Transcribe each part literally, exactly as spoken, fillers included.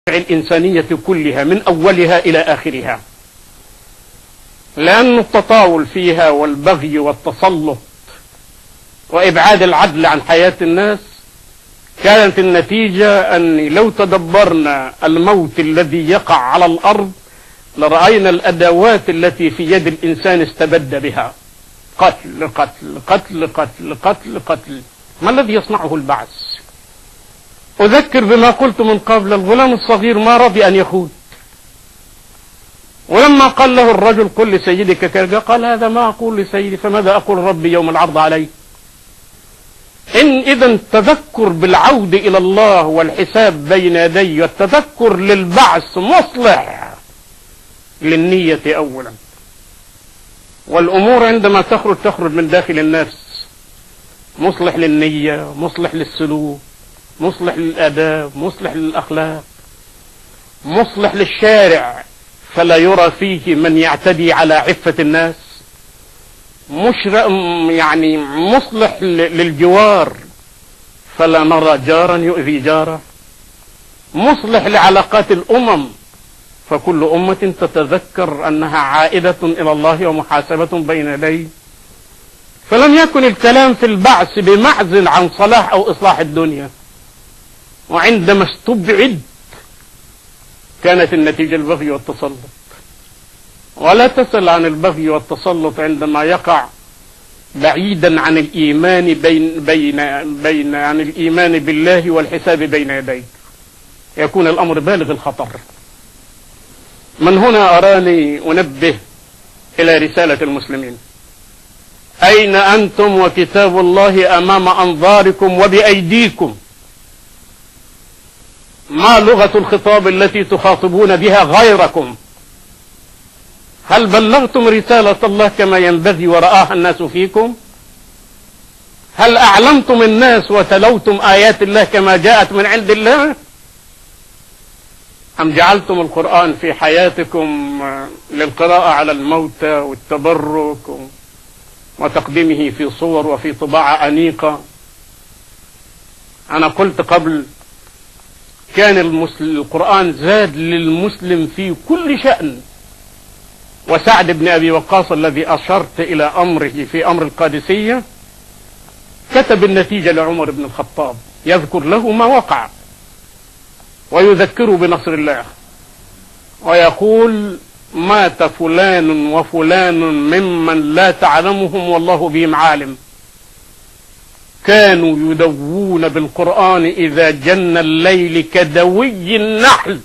الإنسانية كلها من أولها إلى آخرها، لأن التطاول فيها والبغي والتسلط وإبعاد العدل عن حياة الناس كانت النتيجة أن لو تدبرنا الموت الذي يقع على الأرض لرأينا الأدوات التي في يد الإنسان استبد بها قتل قتل قتل قتل قتل قتل. ما الذي يصنعه البعث؟ أذكر بما قلت من قبل، الغلام الصغير ما رضي أن يخوض، ولما قال له الرجل قل لسيدك كذا قال هذا ما أقول لسيدي فماذا أقول ربي يوم العرض علي؟ إن إذا التذكر بالعود إلى الله والحساب بين يدي والتذكر للبعث مصلح للنية أولا، والأمور عندما تخرج تخرج من داخل النفس، مصلح للنية، مصلح للسلوك، مصلح للآداب، مصلح للأخلاق، مصلح للشارع فلا يرى فيه من يعتدي على عفة الناس، مش يعني مصلح للجوار فلا نرى جارا يؤذي جاره، مصلح لعلاقات الأمم فكل أمة تتذكر أنها عائدة إلى الله ومحاسبة بين يديه. فلم يكن الكلام في البعث بمعزل عن صلاح أو إصلاح الدنيا، وعندما استبعد كانت النتيجة البغي والتسلط. ولا تسأل عن البغي والتسلط عندما يقع بعيدا عن الإيمان بين بين بين عن الإيمان بالله والحساب بين يديه، يكون الأمر بالغ الخطر. من هنا أراني أنبه إلى رسالة المسلمين: أين أنتم وكتاب الله أمام أنظاركم وبأيديكم؟ ما لغة الخطاب التي تخاطبون بها غيركم؟ هل بلغتم رسالة الله كما ينبغي ورآها الناس فيكم؟ هل أعلمتم الناس وتلوتم آيات الله كما جاءت من عند الله؟ أم جعلتم القرآن في حياتكم للقراءة على الموتى والتبرك وتقديمه في صور وفي طباعة أنيقة؟ أنا قلت قبل كان المسلم القرآن زاد للمسلم في كل شأن، وسعد بن أبي وقاص الذي أشرت إلى أمره في أمر القادسية كتب النتيجة لعمر بن الخطاب، يذكر له ما وقع ويذكره بنصر الله، ويقول مات فلان وفلان ممن لا تعلمهم والله بهم عالم، كانوا يدوون بالقرآن إذا جن الليل كدوي النحل،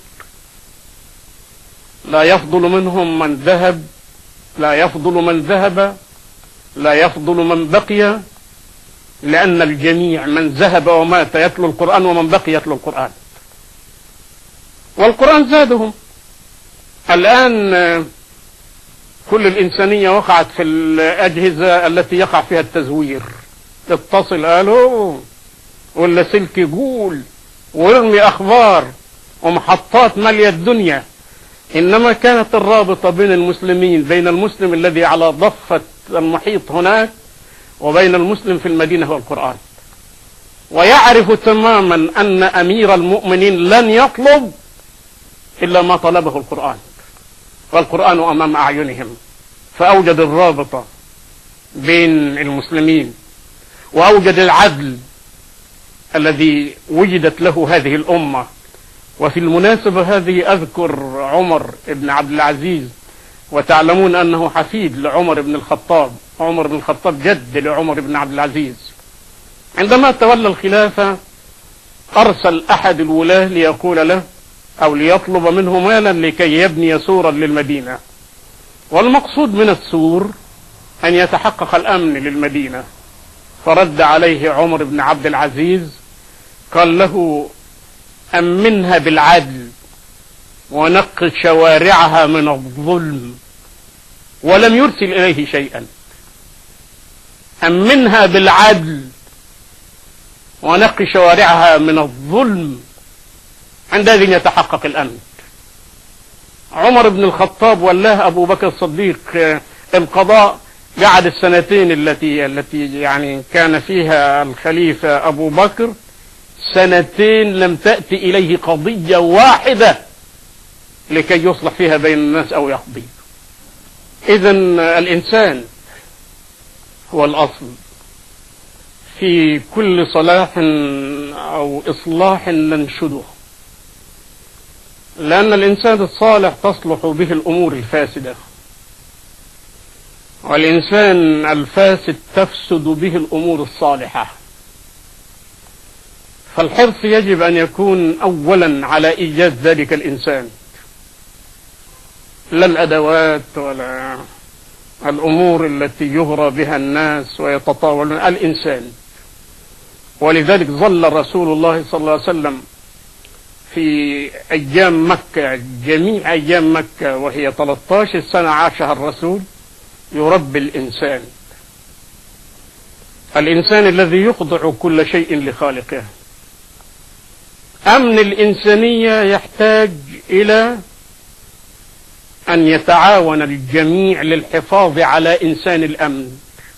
لا يفضل منهم من ذهب، لا يفضل من ذهب، لا يفضل من بقي، لأن الجميع من ذهب ومات يتلو القرآن ومن بقي يتلو القرآن، والقرآن زادهم. الآن كل الإنسانية وقعت في الأجهزة التي يقع فيها التزوير، تتصل قالوا ولا سلك يقول ويرمي أخبار ومحطات مالية الدنيا، إنما كانت الرابطة بين المسلمين، بين المسلم الذي على ضفة المحيط هناك وبين المسلم في المدينة هو القرآن، ويعرف تماما أن أمير المؤمنين لن يطلب إلا ما طلبه القرآن، والقرآن أمام أعينهم، فأوجد الرابطة بين المسلمين وأوجد العدل الذي وجدت له هذه الأمة. وفي المناسبة هذه أذكر عمر بن عبد العزيز، وتعلمون أنه حفيد لعمر بن الخطاب، عمر بن الخطاب جد لعمر بن عبد العزيز. عندما تولى الخلافة أرسل أحد الولاة ليقول له أو ليطلب منه مالا لكي يبني سورا للمدينة، والمقصود من السور أن يتحقق الأمن للمدينة. فرد عليه عمر بن عبد العزيز قال له أمنها بالعدل ونق شوارعها من الظلم، ولم يرسل إليه شيئا. أمنها بالعدل ونق شوارعها من الظلم، عندئذ يتحقق الأمن. عمر بن الخطاب ولاه أبو بكر الصديق القضاء، قعد السنتين التي التي يعني كان فيها الخليفة أبو بكر سنتين لم تأتي إليه قضية واحدة لكي يصلح فيها بين الناس أو يقضي. إذن الإنسان هو الأصل في كل صلاح أو إصلاح ننشده، لأن الإنسان الصالح تصلح به الأمور الفاسدة، والإنسان الفاسد تفسد به الأمور الصالحة. فالحرص يجب أن يكون أولا على إيجاد ذلك الإنسان، لا الأدوات ولا الأمور التي يغرى بها الناس ويتطاولون، الإنسان. ولذلك ظل رسول الله صلى الله عليه وسلم في أيام مكة، جميع أيام مكة وهي ثلاثة عشر سنة عاشها الرسول، يربي الإنسان، الإنسان الذي يخضع كل شيء لخالقه. أمن الإنسانية يحتاج إلى أن يتعاون الجميع للحفاظ على إنسان الأمن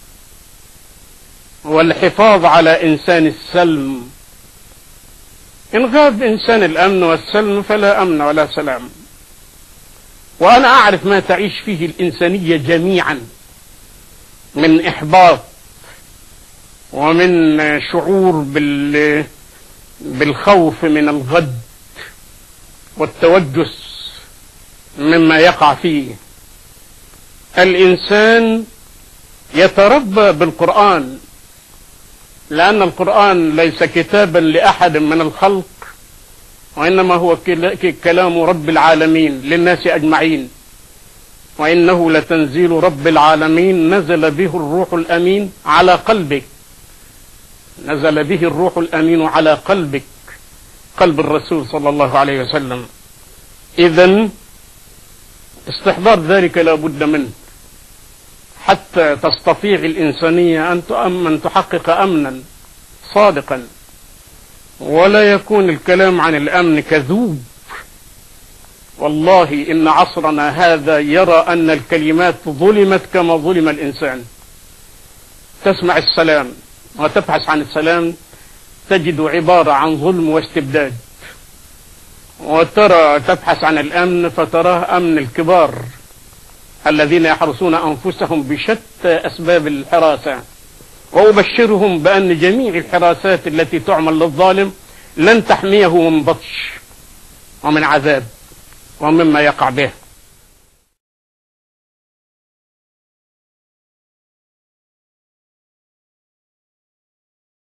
والحفاظ على إنسان السلم. إن غاب إنسان الأمن والسلم فلا أمن ولا سلام. وأنا أعرف ما تعيش فيه الإنسانية جميعا من إحباط ومن شعور بال بالخوف من الغد والتوجس مما يقع فيه. الإنسان يتربى بالقرآن، لأن القرآن ليس كتابا لأحد من الخلق، وإنما هو كلام رب العالمين للناس أجمعين. وإنه لتنزيل رب العالمين نزل به الروح الأمين على قلبك، نزل به الروح الأمين على قلبك، قلب الرسول صلى الله عليه وسلم. إذن استحضار ذلك لا بد منه حتى تستطيع الإنسانية أن تؤمن، تحقق أمنا صادقا، ولا يكون الكلام عن الأمن كذوب. والله إن عصرنا هذا يرى أن الكلمات ظلمت كما ظلم الإنسان. تسمع السلام وتبحث عن السلام تجد عبارة عن ظلم واستبداد، وترى تبحث عن الأمن فتراه أمن الكبار الذين يحرسون أنفسهم بشتى أسباب الحراسة. وأبشرهم بأن جميع الحراسات التي تعمل للظالم لن تحميه من بطش ومن عذاب ومما يقع به.